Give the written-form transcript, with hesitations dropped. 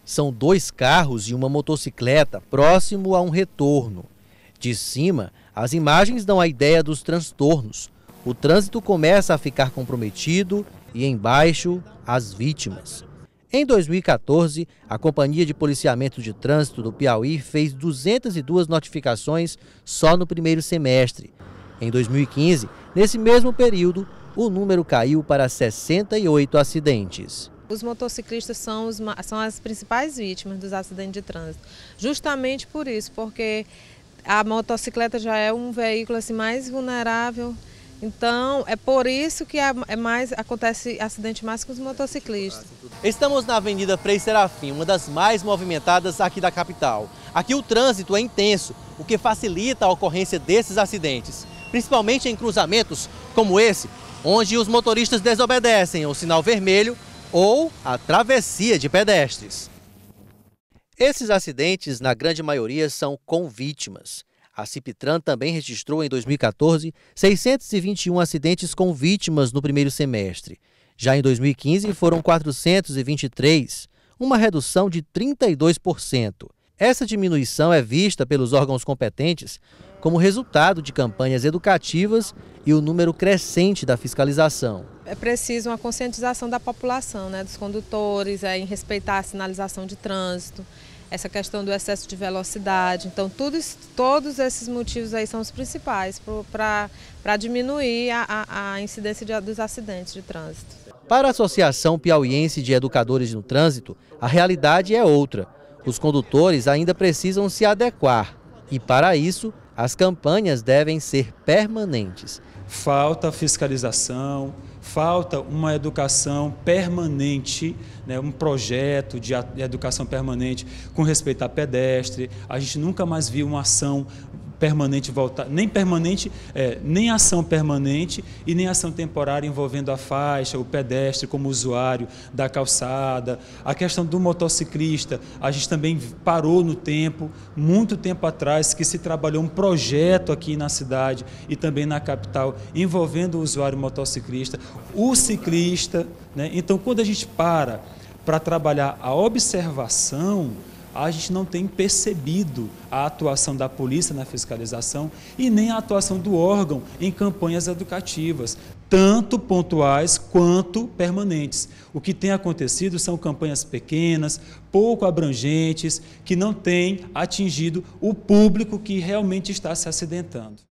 São dois carros e uma motocicleta próximo a um retorno. De cima, as imagens dão a ideia dos transtornos. O trânsito começa a ficar comprometido e embaixo, as vítimas. Em 2014, a Companhia de Policiamento de Trânsito do Piauí fez 202 notificações só no primeiro semestre. Em 2015, nesse mesmo período, o número caiu para 68 acidentes. Os motociclistas são as principais vítimas dos acidentes de trânsito. Justamente por isso, porque a motocicleta já é um veículo assim, mais vulnerável. Então, é por isso que acontece acidente mais com os motociclistas. Estamos na Avenida Frei Serafim, uma das mais movimentadas aqui da capital. Aqui o trânsito é intenso, o que facilita a ocorrência desses acidentes, principalmente em cruzamentos como esse, onde os motoristas desobedecem ao sinal vermelho ou a travessia de pedestres. Esses acidentes, na grande maioria, são com vítimas. A Ciptran também registrou em 2014 621 acidentes com vítimas no primeiro semestre. Já em 2015 foram 423, uma redução de 32%. Essa diminuição é vista pelos órgãos competentes como resultado de campanhas educativas e o número crescente da fiscalização. É preciso uma conscientização da população, dos condutores, em respeitar a sinalização de trânsito, essa questão do excesso de velocidade. Então, todos esses motivos aí são os principais para diminuir a incidência dos acidentes de trânsito. Para a Associação Piauiense de Educadores no Trânsito, a realidade é outra. Os condutores ainda precisam se adequar e, para isso, as campanhas devem ser permanentes. Falta fiscalização, falta uma educação permanente, um projeto de educação permanente com respeito a pedestre. A gente nunca mais viu uma ação permanente voltada, nem ação permanente e nem ação temporária envolvendo a faixa, o pedestre como usuário da calçada. A questão do motociclista, a gente também parou no tempo, muito tempo atrás, que se trabalhou um projeto aqui na cidade e também na capital envolvendo o usuário motociclista, o ciclista. Então, quando a gente para trabalhar a observação, a gente não tem percebido a atuação da polícia na fiscalização e nem a atuação do órgão em campanhas educativas, tanto pontuais quanto permanentes. O que tem acontecido são campanhas pequenas, pouco abrangentes, que não têm atingido o público que realmente está se acidentando.